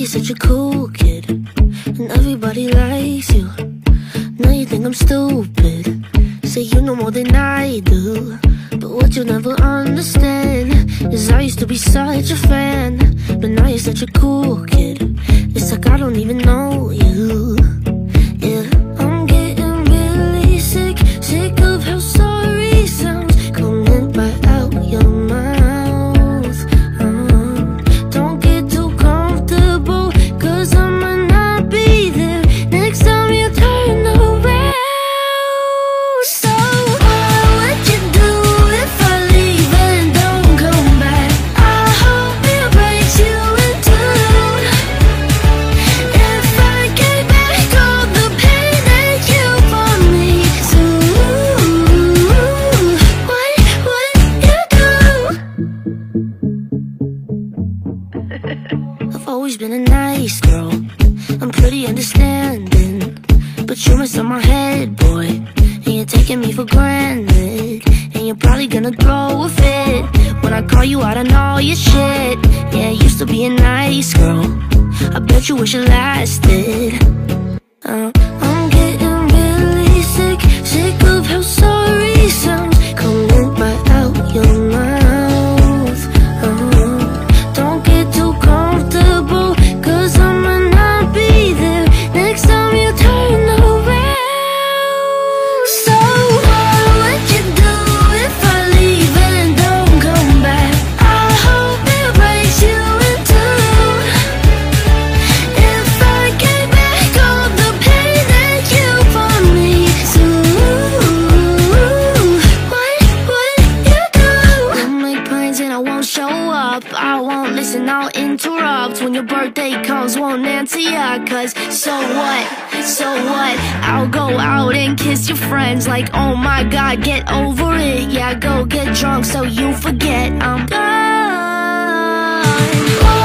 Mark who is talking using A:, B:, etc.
A: such a cool kid, and everybody likes you. Now you think I'm stupid. Say you know more than I do, but what you'll never understand is I used to be such a fan, but now you're such a cool kid. It's like I don't even know you. Yeah, I'm getting really sick of how sorry sounds coming right out your mouth. Don't get too comfortable, cause I might not be there next time you turn around. So what would you do if I leave and don't come back? I hope it breaks you in two. If I get back all the pain that you brought me through, what would you do? I've always been a nice girl, I'm pretty understanding, but you mess up my head, boy, and you're taking me for granted. And you're probably gonna throw a fit when I call you out on all your shit. Yeah, used to be a nice girl, I bet you wish it lasted. I'm getting really sick of how sorry sounds coming right out your mouth. Don't get too comfortable, cause I might not be there next time you turn around. So what would you do if I leave and don't come back? I hope it breaks you in two. If I get back all the pain that you brought me through, what would you do? We'll make plans and I won't show up, I won't listen, I'll interrupt. When your birthday comes, won't answer ya, cause so what? So what? I'll go out and kiss your friends like, oh my god, get over it. Yeah, go get drunk so you forget I'm gone.